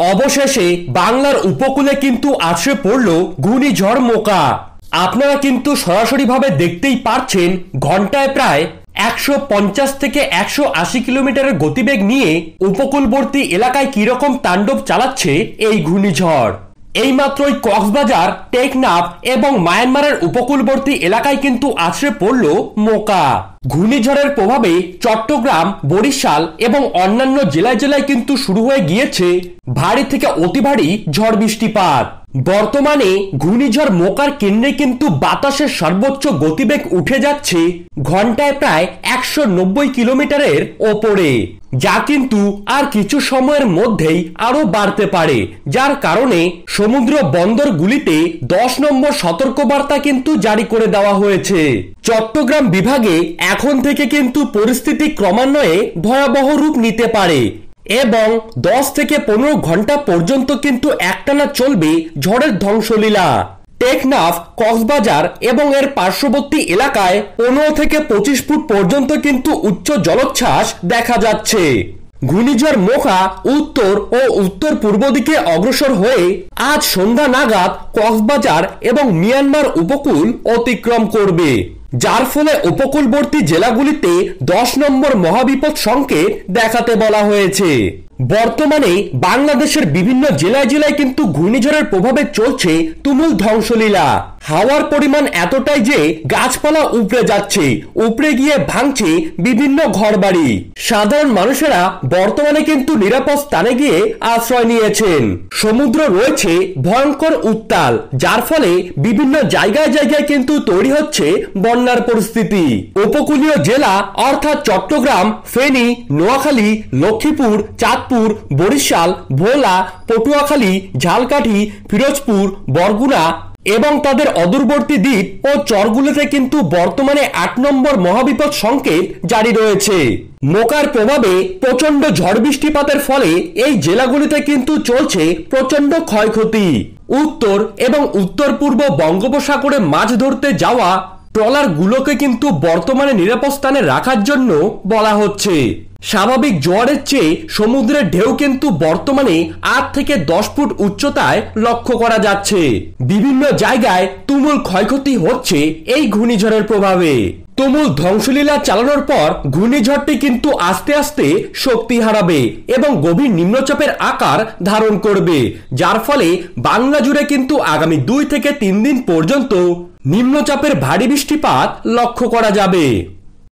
অবশেষে বাংলার উপকূলে কিন্তু আছড়ে পড়ল ঘূর্ণিঝড় মোকা। আপনারা কিন্তু সরাসরিভাবে দেখতেই পারছেন ঘন্টায় প্রায় 150 থেকে 180 কিলোমিটারের গতিবেগ নিয়ে উপকূলবর্তী এলাকায় কিরকম তাণ্ডব চালাচ্ছে এই ঘূর্ণিঝড়। এইমাত্রই কক্সবাজার, টেকনাফ এবং মায়ানমারের উপকূলবর্তী এলাকায় কিন্তু আছড়ে পড়ল মোকা। ঘূর্ণিঝড়ের প্রভাবে চট্টগ্রাম, বরিশাল এবং অন্যান্য জেলায় জেলায় কিন্তু শুরু হয়ে গিয়েছে ভারী থেকে অতি ভারী ঝড় বৃষ্টিপাত। বর্তমানে ঘূর্ণিঝড় মোকার কেন্দ্রে কিন্তু বাতাসের সর্বোচ্চ গতিবেগ উঠে যাচ্ছে ঘন্টায় প্রায় 190 কিলোমিটারের ওপরে, যা কিন্তু আর কিছু সময়ের মধ্যেই আরো বাড়তে পারে, যার কারণে সমুদ্র বন্দরগুলিতে 10 নম্বর সতর্কবার্তা কিন্তু জারি করে দেওয়া হয়েছে। চট্টগ্রাম বিভাগে এখন থেকে কিন্তু পরিস্থিতি ক্রমান্বয়ে ভয়াবহ রূপ নিতে পারে এবং 10 থেকে 15 ঘন্টা পর্যন্ত কিন্তু একটানা চলবে ঝড়ের ধ্বংসলীলা। টেকনাফ, কক্সবাজার এবং এর পার্শ্ববর্তী এলাকায় 15 থেকে 25 ফুট পর্যন্ত কিন্তু উচ্চ জলোচ্ছ্বাস দেখা যাচ্ছে। ঘূর্ণিঝড় মোকা উত্তর ও উত্তর পূর্ব দিকে অগ্রসর হয়ে আজ সন্ধ্যা নাগাদ কক্সবাজার এবং মিয়ানমার উপকূল অতিক্রম করবে, যার ফলে উপকূলবর্তী জেলাগুলিতে 10 নম্বর মহাবিপদ সংকেত দেখাতে বলা হয়েছে। বর্তমানে বাংলাদেশের বিভিন্ন জেলায় জেলায় কিন্তু ঘূর্ণিঝড়ের প্রভাবে চলছে তুমুল ধ্বংসলীলা। হাওয়ার পরিমাণ এতটাই যে গাছপালা উপড়ে যাচ্ছে, উপড়ে গিয়ে ভাঙছে বিভিন্ন ঘরবাড়ি। সাধারণ মানুষেরা বর্তমানে কিন্তু নিরাপদ স্থানে গিয়ে আশ্রয় নিয়েছেন। সমুদ্র রয়েছে ভয়ঙ্কর উত্তাল, যার ফলে বিভিন্ন জায়গায় জায়গায় কিন্তু তৈরি হচ্ছে বন্যার পরিস্থিতি। উপকূলীয় জেলা অর্থাৎ চট্টগ্রাম, ফেনী, নোয়াখালী, লক্ষ্মীপুর, চাঁদপুর, বরিশাল, ভোলা, পটুয়াখালী, ঝালকাঠি, ফিরোজপুর, বরগুনা এবং তাদের অদূরবর্তী দ্বীপ ও চরগুলিতে কিন্তু বর্তমানে 8 নম্বর মহাবিপদ সংকেত জারি রয়েছে। মোকার প্রভাবে প্রচন্ড ঝড় বৃষ্টিপাতের ফলে এই জেলাগুলিতে কিন্তু চলছে প্রচন্ড ক্ষয়ক্ষতি। উত্তর এবং উত্তর পূর্ব বঙ্গোপসাগরে মাছ ধরতে যাওয়া ট্রলারগুলোকে কিন্তু বর্তমানে নিরাপদ স্থানে রাখার জন্য বলা হচ্ছে। স্বাভাবিক জোয়ারের চেয়ে সমুদ্রের ঢেউ কিন্তু বর্তমানে 8 থেকে 10 ফুট উচ্চতায় লক্ষ্য করা যাচ্ছে। বিভিন্ন জায়গায় তুমুল ক্ষয়ক্ষতি হচ্ছে এই ঘূর্ণিঝড়ের প্রভাবে। তুমুল ধ্বংসলীলা চালানোর পর ঘূর্ণিঝড়টি কিন্তু আস্তে আস্তে শক্তি হারাবে এবং গভীর নিম্নচাপের আকার ধারণ করবে, যার ফলে বাংলা জুড়ে কিন্তু আগামী 2 থেকে 3 দিন পর্যন্ত নিম্নচাপের ভারী বৃষ্টিপাত লক্ষ্য করা যাবে।